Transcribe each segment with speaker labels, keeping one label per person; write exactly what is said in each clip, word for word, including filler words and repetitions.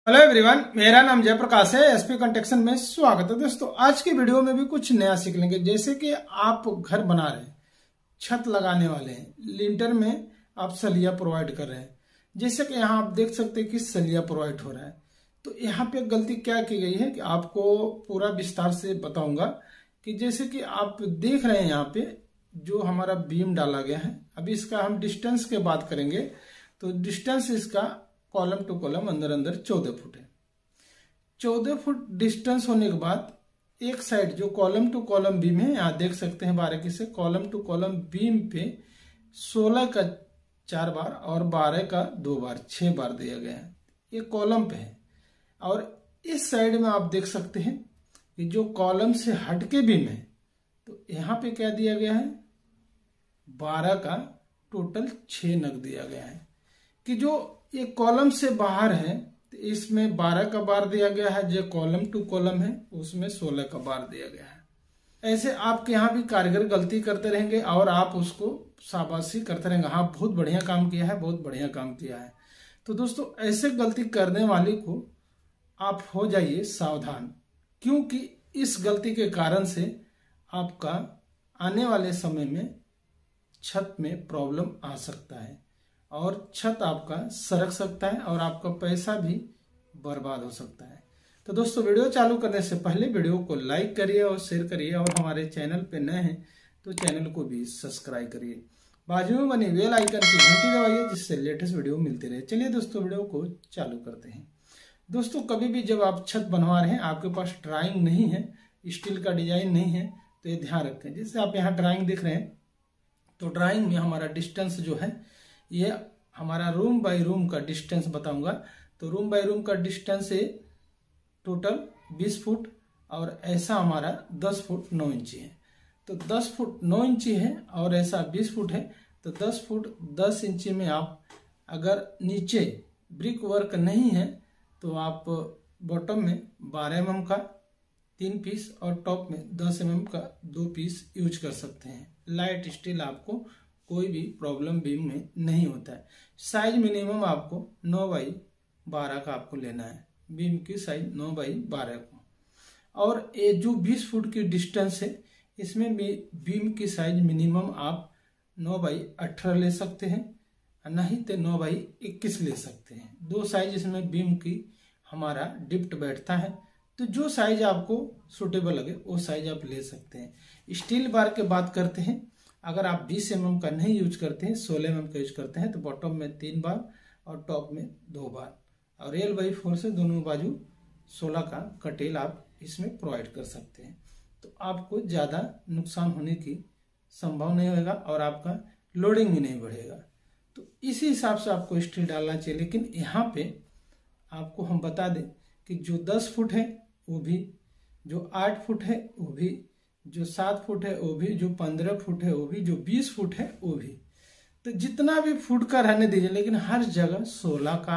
Speaker 1: Hello everyone, मेरा नाम जयप्रकाश है। एसपी कंस्ट्रक्शन में स्वागत है। दोस्तों, आज की वीडियो में भी कुछ नया सीख लेंगे। जैसे कि आप घर बना रहे हैं, छत लगाने वाले हैं, लिंटर में आप सलिया प्रोवाइड कर रहे हैं। जैसे कि यहाँ आप देख सकते हैं कि सलिया प्रोवाइड हो रहा है। तो यहाँ पे गलती क्या की गई है कि आपको पूरा विस्तार से बताऊंगा कि जैसे कि आप देख रहे हैं यहाँ पे जो हमारा बीम डाला गया है। अभी इसका हम डिस्टेंस के बात करेंगे तो डिस्टेंस इसका कॉलम टू कॉलम अंदर अंदर चौदह फुट है। चौदह फुट डिस्टेंस होने के बाद एक साइड जो कॉलम टू कॉलम बीम है, यहाँ देख सकते हैं बारीकी से कॉलम टू कॉलम बीम पे सोलह का चार बार और बारह का दो बार छह बार दिया गया है। ये कॉलम पे है। और इस साइड में आप देख सकते हैं कि जो कॉलम से हटके बीम है तो यहाँ पे क्या दिया गया है, बारह का टोटल छह नग दिया गया है। कि जो ये कॉलम से बाहर है तो इसमें बारह का बार दिया गया है, जो कॉलम टू कॉलम है उसमें सोलह का बार दिया गया है। ऐसे आपके यहाँ भी कारीगर गलती करते रहेंगे और आप उसको शाबाशी करते रहेंगे, हाँ बहुत बढ़िया काम किया है, बहुत बढ़िया काम किया है। तो दोस्तों, ऐसे गलती करने वाले को आप हो जाइए सावधान, क्योंकि इस गलती के कारण से आपका आने वाले समय में छत में प्रॉब्लम आ सकता है और छत आपका सरक सकता है और आपका पैसा भी बर्बाद हो सकता है। तो दोस्तों, वीडियो चालू करने से पहले वीडियो को लाइक करिए और शेयर करिए, और हमारे चैनल पे नए हैं तो चैनल को भी सब्सक्राइब करिए। बाजू में बनी बेल आइकन की घंटी दबाइए जिससे लेटेस्ट वीडियो मिलती रहे। चलिए दोस्तों, वीडियो को चालू करते हैं। दोस्तों, कभी भी जब आप छत बनवा रहे हैं, आपके पास ड्राइंग नहीं है, स्टील का डिजाइन नहीं है, तो ये ध्यान रखें। जैसे आप यहाँ ड्राइंग देख रहे हैं तो ड्राइंग में हमारा डिस्टेंस जो है ये हमारा रूम बाय रूम का डिस्टेंस बताऊंगा। तो रूम बाय रूम का डिस्टेंस है टोटल बीस फुट और ऐसा हमारा दस फुट नौ इंची है। तो दस फुट नौ इंची है और ऐसा बीस फुट है। तो दस फुट दस इंची में आप अगर नीचे ब्रिक वर्क नहीं है तो आप बॉटम में बारह एम एम का तीन पीस और टॉप में दस एम एम का दो पीस यूज कर सकते हैं। लाइट स्टील आपको कोई भी प्रॉब्लम बीम में नहीं होता है। साइज मिनिमम आपको नौ बाई बारह का आपको लेना है, बीम की साइज नौ बाई बारह को। और ये जो बीस फुट की डिस्टेंस है इसमें भी बीम की साइज मिनिमम आप नौ बाई अठारह ले सकते हैं, नहीं तो नौ बाई इक्कीस ले सकते हैं। दो साइज इसमें बीम की हमारा डिप्ट बैठता है। तो जो साइज आपको सुटेबल लगे वो साइज आप ले सकते हैं। स्टील बार के बात करते हैं, अगर आप बीस एम एम का नहीं यूज करते हैं, सोलह एम एम का यूज करते हैं तो बॉटम में तीन बार और टॉप में दो बार और एल बाई फोर से दोनों बाजू सोलह का कटेल आप इसमें प्रोवाइड कर सकते हैं। तो आपको ज़्यादा नुकसान होने की संभव नहीं होगा और आपका लोडिंग भी नहीं बढ़ेगा। तो इसी हिसाब से आपको स्टील डालना चाहिए। लेकिन यहाँ पे आपको हम बता दें कि जो दस फुट है वो भी, जो आठ फुट है वो भी, जो सात फुट है वो भी, जो पंद्रह फुट है वो भी, जो बीस फुट है वो भी। तो जितना भी फुट का रहने दीजिए, लेकिन हर जगह सोलह का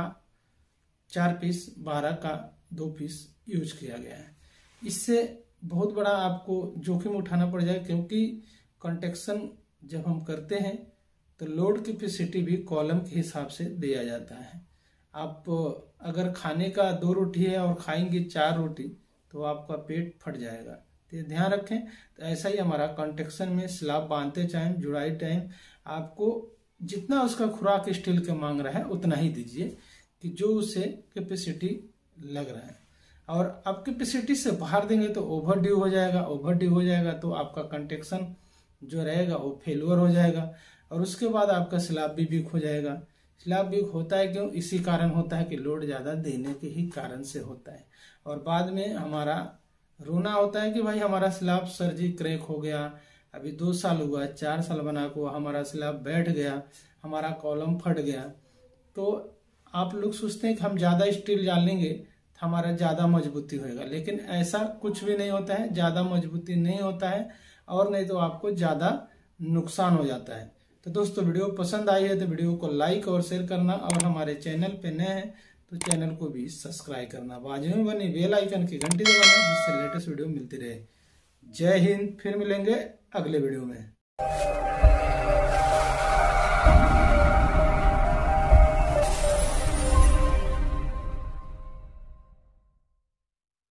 Speaker 1: चार पीस, बारह का दो पीस यूज किया गया है। इससे बहुत बड़ा आपको जोखिम उठाना पड़ जाए, क्योंकि कंस्ट्रक्शन जब हम करते हैं तो लोड कैपेसिटी भी कॉलम के हिसाब से दिया जाता है। आप अगर खाने का दो रोटी है और खाएंगे चार रोटी तो आपका पेट फट जाएगा। तो ध्यान रखें। तो ऐसा ही हमारा कंस्ट्रक्शन में स्लैब बांधते टाइम, जुड़ाई टाइम आपको जितना उसका खुराक स्टील के मांग रहा है उतना ही दीजिए कि जो उसे कैपेसिटी लग रहा है। और आप कैपेसिटी से बाहर देंगे तो ओवर ड्यू हो जाएगा। ओवर ड्यू हो जाएगा तो आपका कंस्ट्रक्शन जो रहेगा वो फेलुअर हो जाएगा और उसके बाद आपका स्लैब भी वीक हो जाएगा। स्लैब वीक होता है क्यों? इसी कारण होता है कि लोड ज़्यादा देने के ही कारण से होता है। और बाद में हमारा रोना होता है कि भाई हमारा स्लैब सर जी क्रैक हो गया, अभी दो साल हुआ, चार साल बना को हमारा स्लैब बैठ गया, हमारा कॉलम फट गया। तो आप लोग सोचते हैं कि हम ज़्यादा स्टील डालेंगे तो हमारा ज़्यादा मजबूती होएगा, लेकिन ऐसा कुछ भी नहीं होता है। ज़्यादा मजबूती नहीं होता है और नहीं तो आपको ज़्यादा नुकसान हो जाता है। तो दोस्तों, वीडियो पसंद आई है तो वीडियो को लाइक और शेयर करना, और हमारे चैनल पे नए हैं तो चैनल को भी सब्सक्राइब करना। बाजू में बनी बेल आइकन की घंटी दबाना जिससे लेटेस्ट वीडियो मिलती रहे। जय हिंद। फिर मिलेंगे अगले वीडियो में।